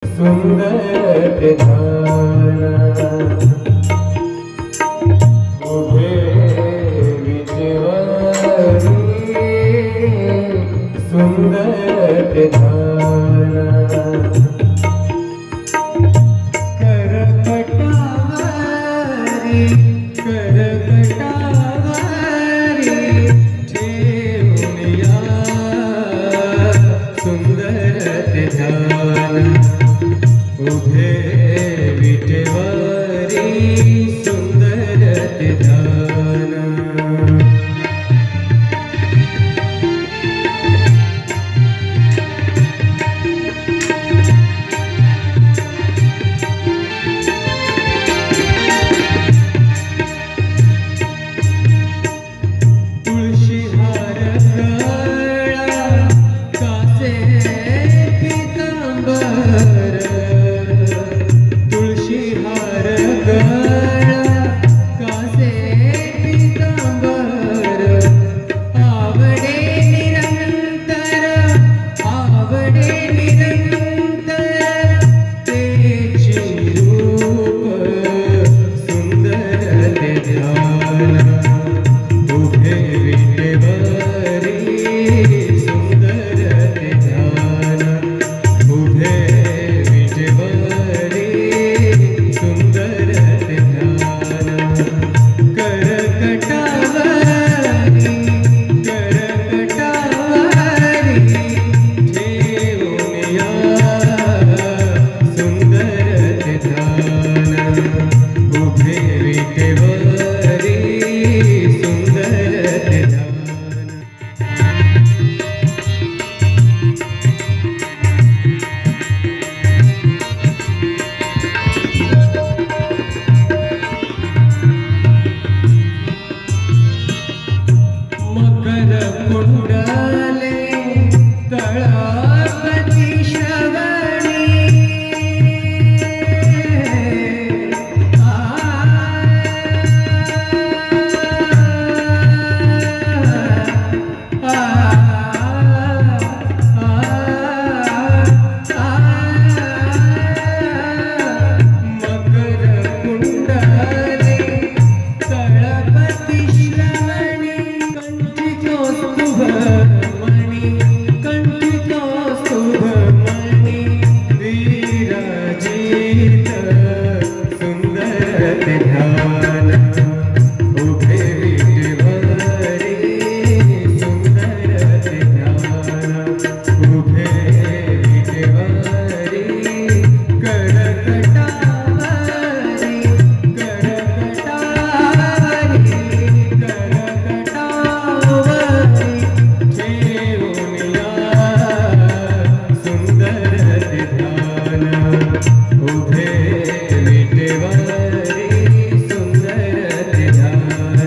सुंदर ध्यान उभे विजवारी सुंदर ध्यान करकटावारी करकटावारी ठेवून या सुंदर ध्यान उभे विटेवारी सुंदर ध्यान तुळशी हार गळा कासे पितांबर तुळशी हार गळा कासे पितांबर आवडे निरंतर तेची रूप सुंदर ध्यान उभे विटेवारी सुंदर ध्यान उभे विटेवारी सुंदर ध्यान करकटावारी करकटावारी ठेवून या सुंदर ध्यान उभे विटेवारी सुंदर ध्यान मकर कुंडले तळपती श्रवणी मकर कुंडले तळपती श्रवणी कंठितो शुभमणि कंठितो शुभमणि विराजित सुंदर ध्यान उभे विटेवारी सुंदर ध्यान उभे विटेवारी करकटावारी करकटावारी करकटावारी ठेवून या सुंदर ध्यान उभे विटेवारी सुंदर ध्यान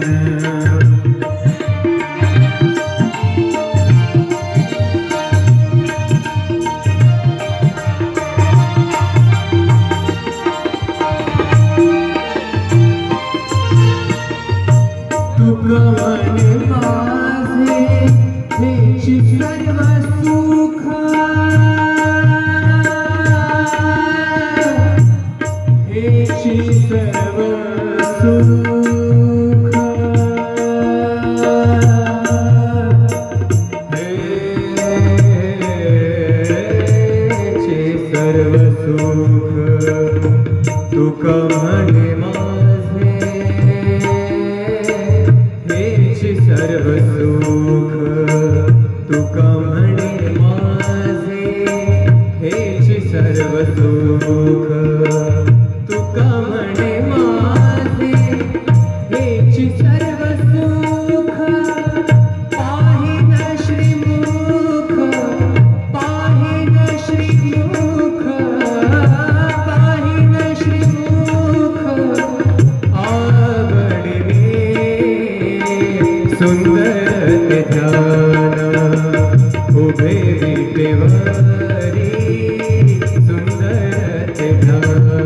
तुका मने माझे हेची सर्व सुख हेची सर्व सुख हेची सर्व सुख तुका मने माझे हेची सर्व सुख तुका म्हणे माझे हेची सर्व सुख तुका म्हणे माझे हेची सर्व सुख पाहिन श्रीमुख पाहिन श्रीमुख पाहिन श्रीमुख आवडले सुंदर ध्यान उभे विटेवारी सुंदर ध्यान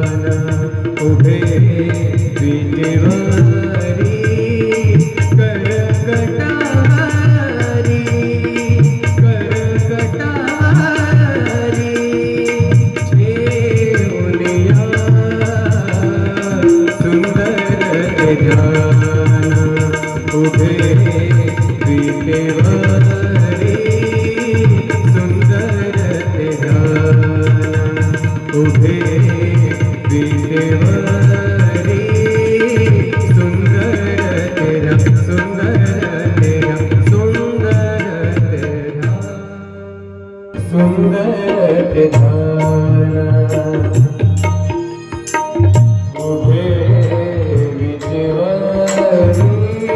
उभे विटेवरी सुंदर तेरा सुंदर तेरा सुंदर तेरा सुंदर ध्यान उभे विटेवरी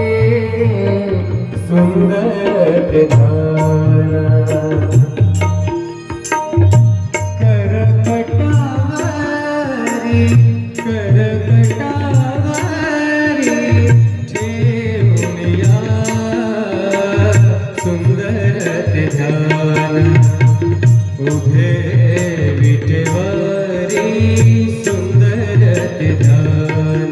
सुंदर ध्यान करकटावरी ठेवून या सुंदर ध्यान उभे विटेवरी सुंदर ध्यान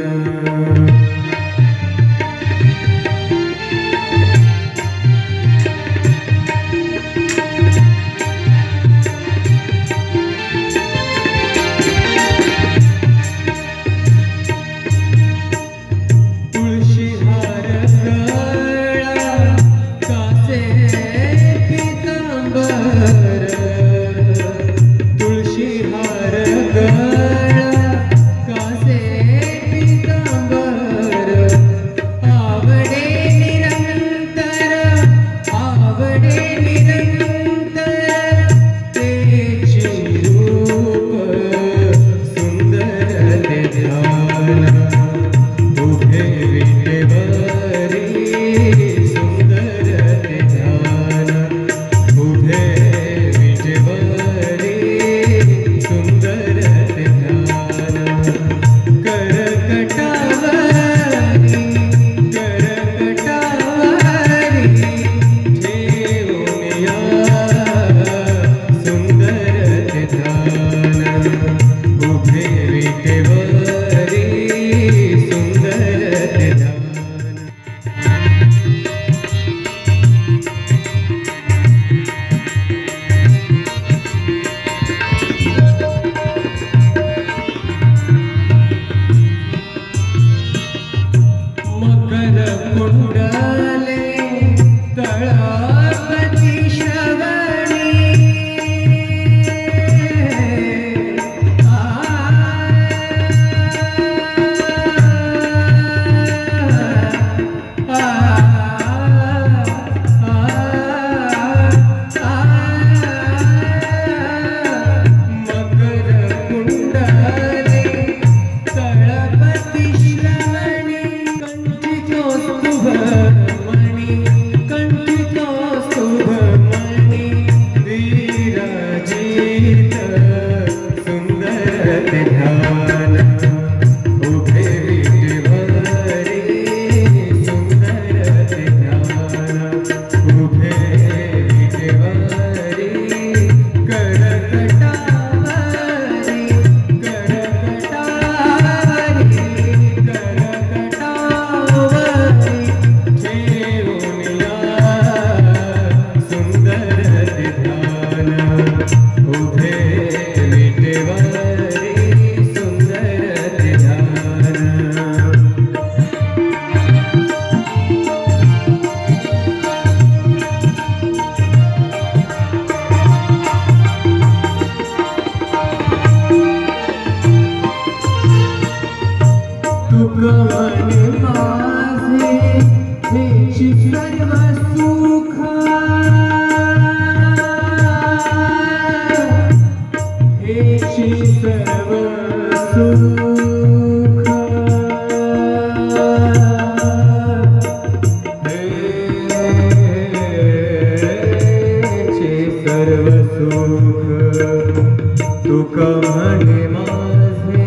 तुका म्हणे माझे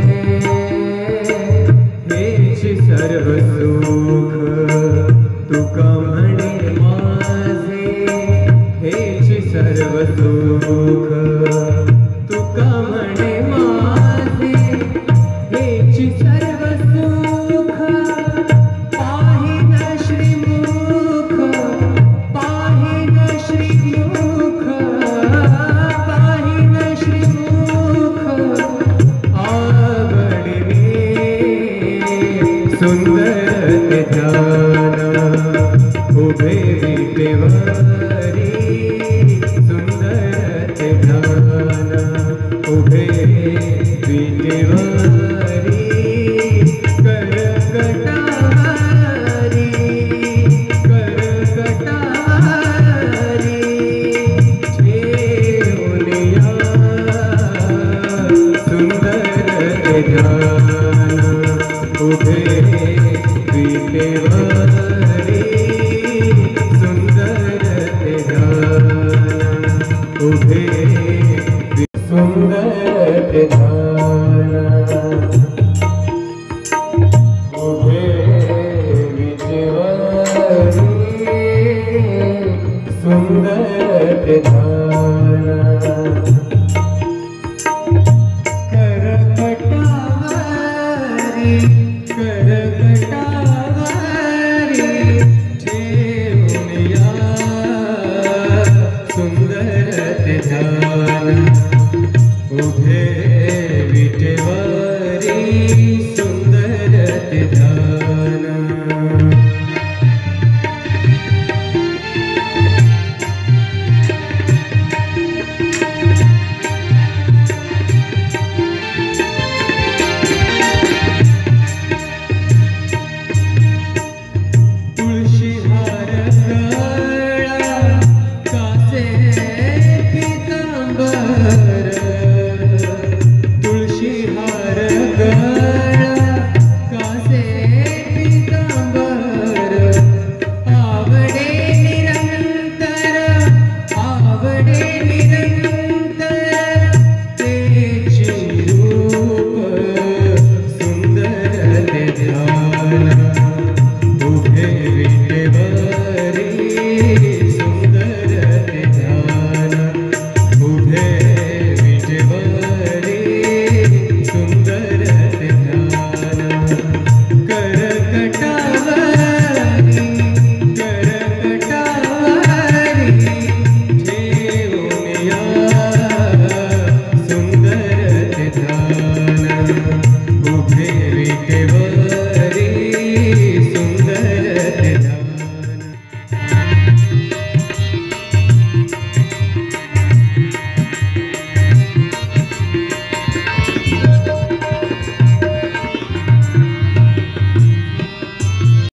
हेची सर्व सुख तुका म्हणे माझे हेची सर्व सुख तुका म्हणे माझे हेची सर्व सुख पाहिन श्रीमुख पाहिन श्रीमुख पाहिन श्रीमुख आवडले सुंदर ध्यान उभे विटेवरी सुंदर ध्यान उभे विटेवारी करकटावारी ठेवूनिया सुंदर ध्यान उभे विटेवारी सुंदर ध्यान उभे सुंदर ध्यान उभे विटेवारी सुंदर ध्यान करकटावारी ठेवूनिया सुंदर ध्यान उभे